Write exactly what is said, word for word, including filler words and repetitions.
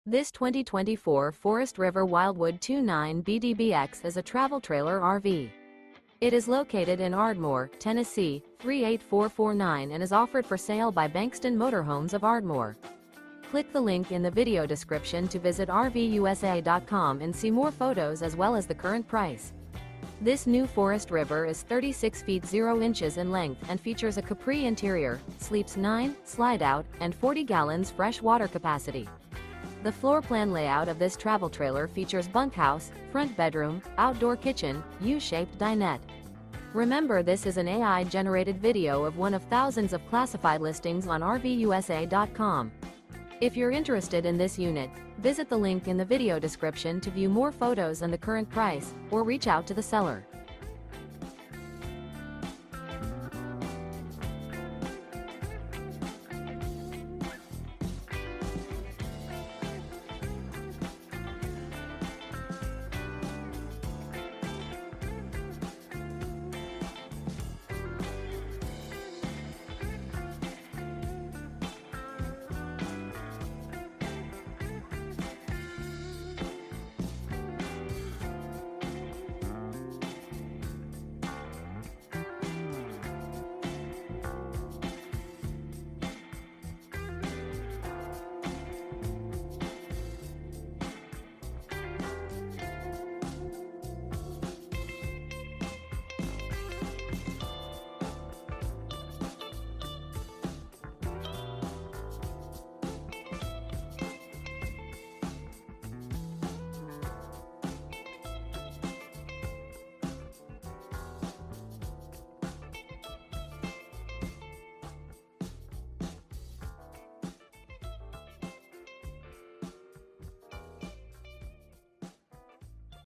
This twenty twenty-four Forest River Wildwood twenty-nine B D B X is a travel trailer R V. It is located in Ardmore, Tennessee, three eight four four nine and is offered for sale by Bankston Motorhomes of Ardmore. Click the link in the video description to visit R V U S A dot com and see more photos as well as the current price. This new Forest River is thirty-six feet zero inches in length and features a CAPRI interior, sleeps nine, slide-out, and forty gallons fresh water capacity. The floor plan layout of this travel trailer features bunkhouse, front bedroom, outdoor kitchen, U-shaped dinette. Remember, this is an A I-generated video of one of thousands of classified listings on R V U S A dot com. If you're interested in this unit, visit the link in the video description to view more photos and the current price, or reach out to the seller.